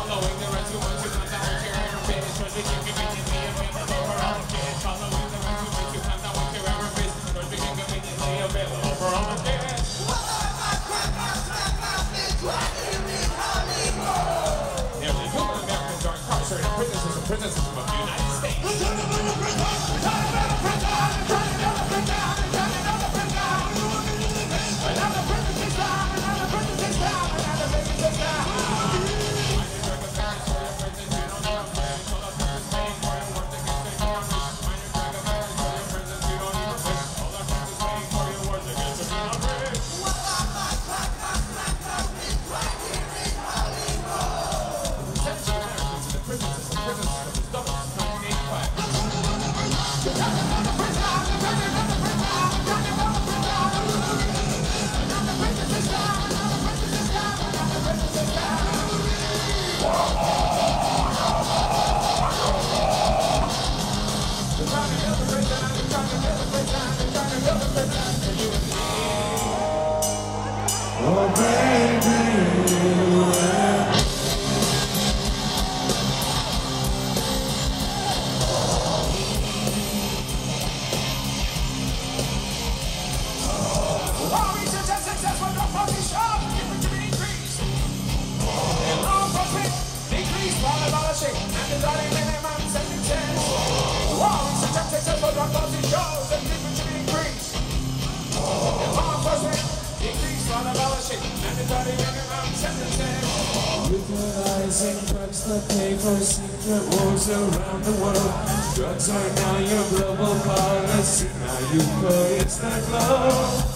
Following the rest, you want to find out what you're ever been. Trust me, conveniently available for all kids. Following the rest, you want to find out what you're ever been. Trust me, conveniently available for all kids. Nearly 2 million Americans are incarcerated in prisons and prison system of the United States. Oh baby, successful drug position, different to increase. And law enforcement decrease while abolishing mandatory minimum sentences. Successful drug position, different to increase. And law enforcement decrease while abolishing mandatory minimum sentences. legalizing drugs that pay for secret wars around the world. Drugs are now your global policy. Now you put it's that low.